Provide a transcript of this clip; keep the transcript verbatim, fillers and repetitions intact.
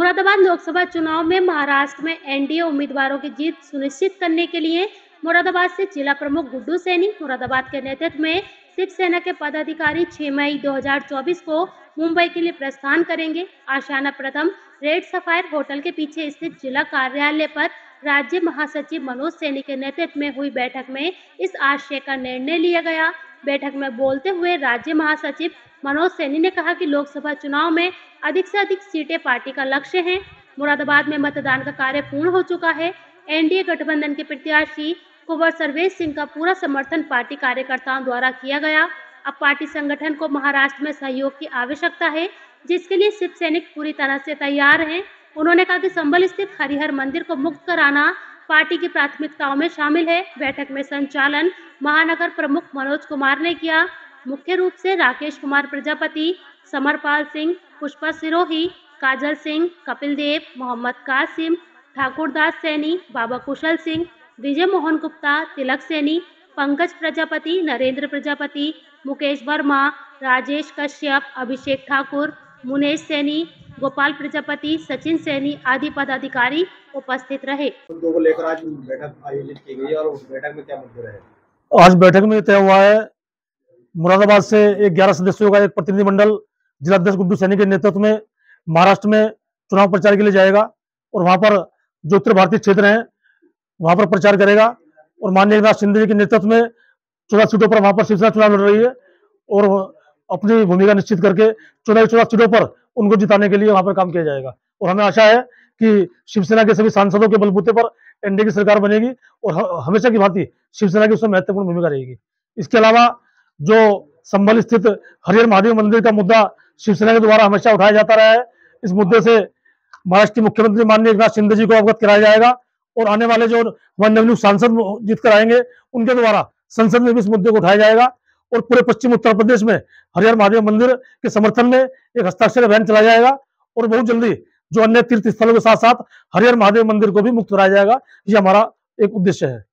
मुरादाबाद लोकसभा चुनाव में महाराष्ट्र में एनडीए उम्मीदवारों की जीत सुनिश्चित करने के लिए मुरादाबाद से जिला प्रमुख गुड्डू सैनी मुरादाबाद के नेतृत्व में शिवसेना के पदाधिकारी छह मई दो हज़ार चौबीस को मुंबई के लिए प्रस्थान करेंगे। आशियाना प्रथम रेड सफायर होटल के पीछे स्थित जिला कार्यालय पर राज्य महासचिव मनोज सैनी के नेतृत्व में हुई बैठक में इस आशय का निर्णय लिया गया। बैठक में बोलते हुए राज्य महासचिव मनोज सैनी ने कहा कि लोकसभा चुनाव में अधिक से अधिक सीटें पार्टी का लक्ष्य है। मुरादाबाद में मतदान का कार्य पूर्ण हो चुका है। एनडीए गठबंधन के प्रत्याशी कुंवर सर्वेश सिंह का पूरा समर्थन पार्टी कार्यकर्ताओं द्वारा किया गया। अब पार्टी संगठन को महाराष्ट्र में सहयोग की आवश्यकता है, जिसके लिए शिव सैनिक पूरी तरह से तैयार हैं। उन्होंने कहा कि संबल स्थित हरिहर मंदिर को मुक्त कराना पार्टी की प्राथमिकताओं में शामिल है। बैठक में संचालन महानगर प्रमुख मनोज कुमार ने किया। मुख्य रूप से राकेश कुमार प्रजापति, समरपाल सिंह, पुष्पा सिरोही, काजल सिंह, कपिल देव, मोहम्मद कासिम, ठाकुरदास सैनी, बाबा कुशल सिंह, विजय मोहन गुप्ता, तिलक सैनी, पंकज प्रजापति, नरेंद्र प्रजापति, मुकेश वर्मा, राजेश कश्यप, अभिषेक ठाकुर, मुनेश सैनी, गोपाल प्रजापति, सचिन सैनी आदि पदाधिकारी उपस्थित रहे। मुद्दों को लेकर आज बैठक आयोजित की गई और उस बैठक में क्या मुद्दे रहे? आज बैठक में तय हुआ है मुरादाबाद से एक ग्यारह सदस्यों का एक प्रतिनिधिमंडल जिलाध्यक्ष गुड्डू सैनी के नेतृत्व में महाराष्ट्र में चुनाव प्रचार के लिए जाएगा और वहां पर जो उत्तर भारतीय क्षेत्र हैं वहां पर प्रचार करेगा। और माननीय एकनाथ शिंदे जी के नेतृत्व में चौदह सीटों पर वहां पर शिवसेना चुनाव लड़ रही है और अपनी भूमिका निश्चित करके चौदह चौदह सीटों पर उनको जिताने के लिए वहां पर काम किया जाएगा। और हमें आशा है कि शिवसेना के सभी सांसदों के बलबूते पर एनडीए की सरकार बनेगी और हमेशा की भांति शिवसेना की उसमें महत्वपूर्ण भूमिका रहेगी। इसके अलावा जो संभल स्थित हरिहर महादेव मंदिर का मुद्दा शिवसेना के द्वारा हमेशा उठाया जाता रहा है, इस मुद्दे से महाराष्ट्र के मुख्यमंत्री माननीय एकनाथ शिंदे जी को अवगत कराया जाएगा और आने वाले जो नवनियुक्त सांसद जीत कर आएंगे उनके द्वारा संसद में भी इस मुद्दे को उठाया जाएगा। और पूरे पश्चिम उत्तर प्रदेश में हरिहर महादेव मंदिर के समर्थन में एक हस्ताक्षर अभियान चलाया जाएगा और बहुत जल्दी जो अन्य तीर्थ स्थलों के साथ साथ हरिहर महादेव मंदिर को भी मुक्त कराया जाएगा। ये हमारा एक उद्देश्य है।